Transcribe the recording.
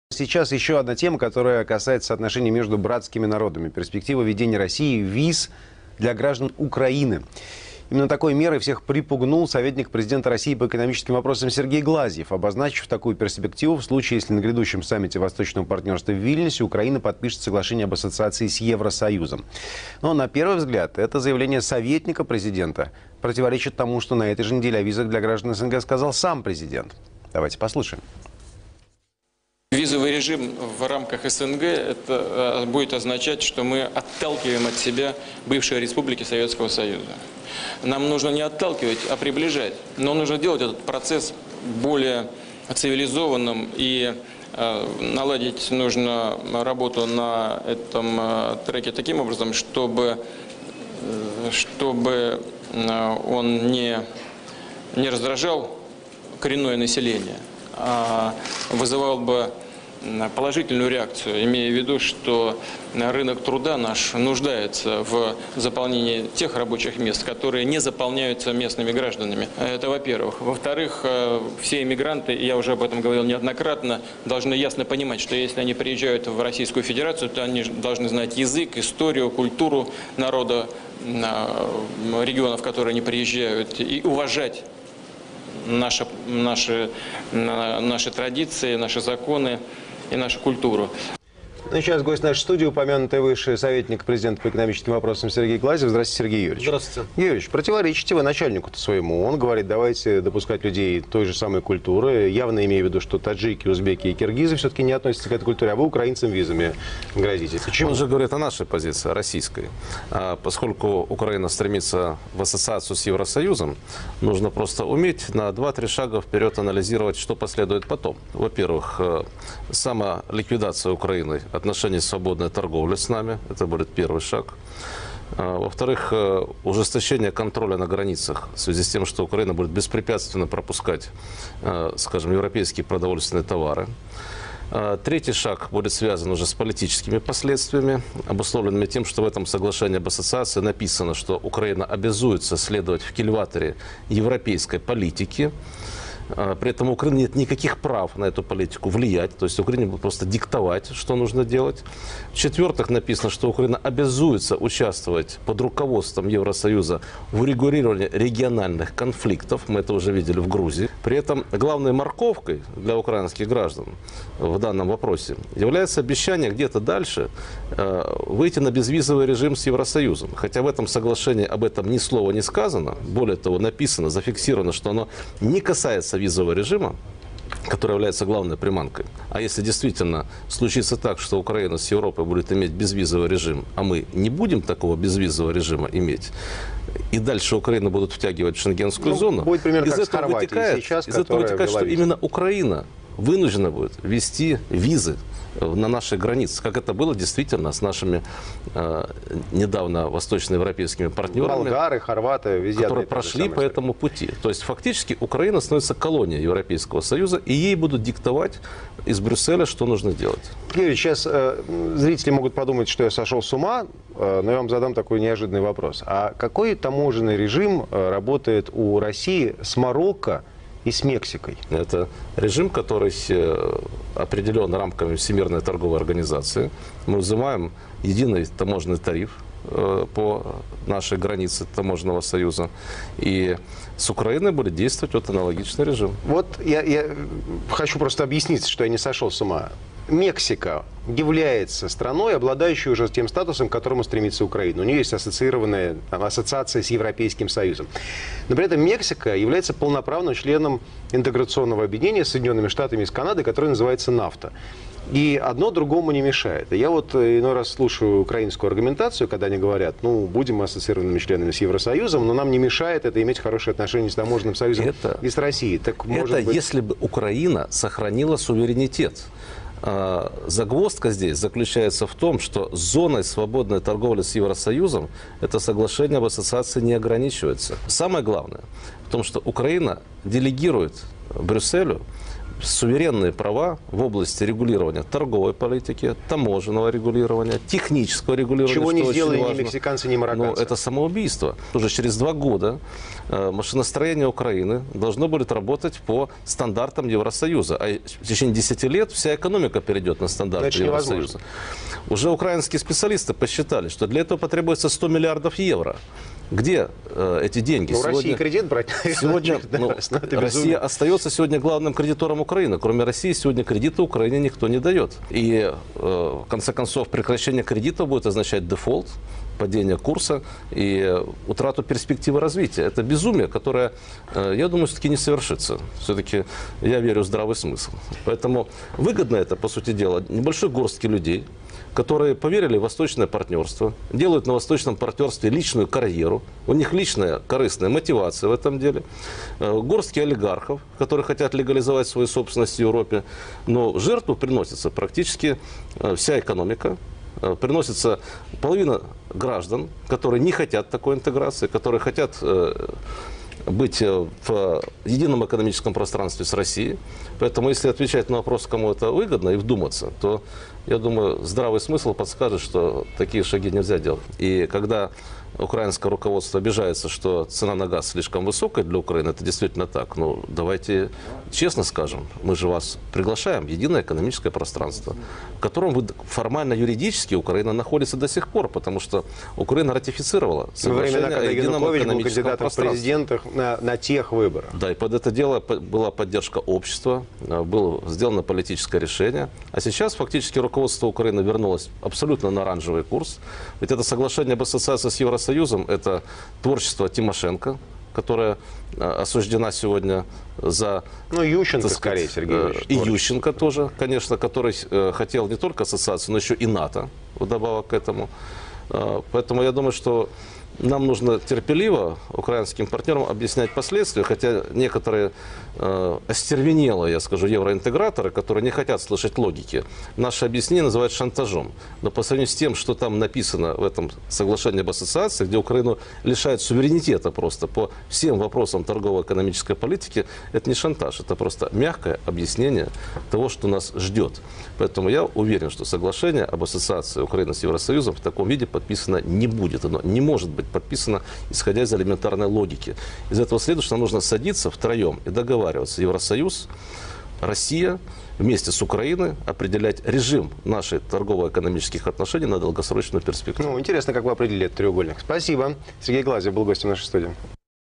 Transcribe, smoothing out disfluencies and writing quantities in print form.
Сейчас еще одна тема, которая касается отношений между братскими народами. Перспектива введения России виз для граждан Украины. Именно такой мерой всех припугнул советник президента России по экономическим вопросам Сергей Глазьев, обозначив такую перспективу в случае, если на грядущем саммите Восточного партнерства в Вильнюсе Украина подпишет соглашение об ассоциации с Евросоюзом. Но на первый взгляд это заявление советника президента противоречит тому, что на этой же неделе о визах для граждан СНГ сказал сам президент. Давайте послушаем. Визовый режим в рамках СНГ это будет означать, что мы отталкиваем от себя бывшие республики Советского Союза. Нам нужно не отталкивать, а приближать. Но нужно делать этот процесс более цивилизованным, и наладить нужно работу на этом треке таким образом, чтобы он не раздражал коренное население, а вызывал бы положительную реакцию, имея в виду, что рынок труда наш нуждается в заполнении тех рабочих мест, которые не заполняются местными гражданами. Это во-первых. Во-вторых, все иммигранты, я уже об этом говорил неоднократно, должны ясно понимать, что если они приезжают в Российскую Федерацию, то они должны знать язык, историю, культуру народа, регионов, в которые они приезжают, и уважать наши традиции, наши законы и нашу культуру. Ну, сейчас гость нашей студии, упомянутый выше советник президента по экономическим вопросам Сергей Глазьев. Здравствуйте, Сергей Юрьевич. Здравствуйте. Юрьевич, противоречите вы начальнику-то своему. Он говорит, давайте допускать людей той же самой культуры. Явно имея в виду, что таджики, узбеки и киргизы все-таки не относятся к этой культуре, а вы украинцам визами грозите. Почему? Он же говорит о нашей позиции, о российской. Поскольку Украина стремится в ассоциацию с Евросоюзом, нужно просто уметь на 2-3 шага вперед анализировать, что последует потом. Во-первых, самоликвидация Украины отношений свободной торговли с нами. Это будет первый шаг. Во-вторых, ужесточение контроля на границах в связи с тем, что Украина будет беспрепятственно пропускать, скажем, европейские продовольственные товары. Третий шаг будет связан уже с политическими последствиями, обусловленными тем, что в этом соглашении об ассоциации написано, что Украина обязуется следовать в кильваторе европейской политики. При этом у Украины нет никаких прав на эту политику влиять, то есть Украине будет просто диктовать, что нужно делать. В-четвертых, написано, что Украина обязуется участвовать под руководством Евросоюза в урегулировании региональных конфликтов, мы это уже видели в Грузии. При этом главной морковкой для украинских граждан в данном вопросе является обещание где-то дальше выйти на безвизовый режим с Евросоюзом. Хотя в этом соглашении об этом ни слова не сказано, более того, написано, зафиксировано, что оно не касается визового режима, который является главной приманкой. А если действительно случится так, что Украина с Европой будет иметь безвизовый режим, а мы не будем такого безвизового режима иметь, и дальше Украину будут втягивать в шенгенскую зону, будет примерно из как этого с Хорватией сейчас, вытекает, что именно Украина вынуждена будет ввести визы на нашей границе, как это было действительно с нашими недавно восточноевропейскими партнерами. Болгары, хорваты, везде. Которые прошли по этому пути. То есть фактически Украина становится колонией Европейского Союза, и ей будут диктовать из Брюсселя, что нужно делать. Юрий, сейчас зрители могут подумать, что я сошел с ума, но я вам задам такой неожиданный вопрос. А какой таможенный режим работает у России с Марокко и с Мексикой? Это режим, который определен рамками Всемирной торговой организации. Мы взимаем единый таможенный тариф по нашей границе таможенного союза. И с Украиной будет действовать вот аналогичный режим. Вот я хочу просто объяснить, что я не сошел с ума. Мексика является страной, обладающей уже тем статусом, к которому стремится Украина. У нее есть ассоциация с Европейским Союзом. Но при этом Мексика является полноправным членом интеграционного объединения с Соединенными Штатами и с Канадой, которое называется НАФТА. И одно другому не мешает. Я вот иной раз слушаю украинскую аргументацию, когда они говорят, ну, будем ассоциированными членами с Евросоюзом, но нам не мешает это иметь хорошие отношения с таможенным союзом и с Россией. Так, может быть... если бы Украина сохранила суверенитет. Загвоздка здесь заключается в том, что зоной свободной торговли с Евросоюзом это соглашение об ассоциации не ограничивается. Самое главное в том, что Украина делегирует Брюсселю суверенные права в области регулирования торговой политики, таможенного регулирования, технического регулирования. Чего не что сделали очень ни важно. мексиканцы, ни марокканцы. Но это самоубийство. Уже через 2 года машиностроение Украины должно будет работать по стандартам Евросоюза. А в течение 10 лет вся экономика перейдет на стандарты Значит, Евросоюза. Уже украинские специалисты посчитали, что для этого потребуется 100 миллиардов евро. Где эти деньги? Ну, России кредит брать, сегодня это Россия остается сегодня главным кредитором Украины. Кроме России сегодня кредиты Украине никто не дает. И в конце концов прекращение кредитов будет означать дефолт, падение курса и утрату перспективы развития. Это безумие, которое, я думаю, все-таки не совершится. Все-таки я верю в здравый смысл. Поэтому выгодно это, по сути дела, небольшой горстке людей, которые поверили в восточное партнерство, делают на восточном партнерстве личную карьеру, у них личная корыстная мотивация в этом деле, горстки олигархов, которые хотят легализовать свою собственность в Европе, но в жертву приносится практически вся экономика, приносится половина граждан, которые не хотят такой интеграции, которые хотят быть в едином экономическом пространстве с Россией. Поэтому, если отвечать на вопрос, кому это выгодно, и вдуматься, то, я думаю, здравый смысл подскажет, что такие шаги нельзя делать. И когда украинское руководство обижается, что цена на газ слишком высокая для Украины, это действительно так. Ну, давайте честно скажем, мы же вас приглашаем в единое экономическое пространство, в котором вы формально юридически Украина находится до сих пор, потому что Украина ратифицировала соглашение о едином экономическом кандидатом в президентах на тех выборах. Да, и под это дело была поддержка общества, было сделано политическое решение. А сейчас фактически руководство Украины вернулось абсолютно на оранжевый курс. Ведь это соглашение об ассоциации с Евросоюзом, это творчество Тимошенко, которая осуждена сегодня за... Ну, Ющенко, скорее, Сергей Ильич. И Ющенко тоже, конечно, который хотел не только ассоциацию, но еще и НАТО, вдобавок к этому. Поэтому я думаю, что нам нужно терпеливо украинским партнерам объяснять последствия, хотя некоторые остервенелые, я скажу, евроинтеграторы, которые не хотят слышать логики, наше объяснение называют шантажом. Но по сравнению с тем, что там написано в этом соглашении об ассоциации, где Украину лишают суверенитета просто по всем вопросам торгово-экономической политики, это не шантаж, это просто мягкое объяснение того, что нас ждет. Поэтому я уверен, что соглашение об ассоциации Украины с Евросоюзом в таком виде подписано не будет. Оно не может быть подписано, исходя из элементарной логики. Из этого следует, что нам нужно садиться втроем и договариваться. Евросоюз, Россия вместе с Украиной определять режим наших торгово-экономических отношений на долгосрочную перспективу. Ну, интересно, как вы определили этот треугольник. Спасибо. Сергей Глазьев был гостем нашей студии.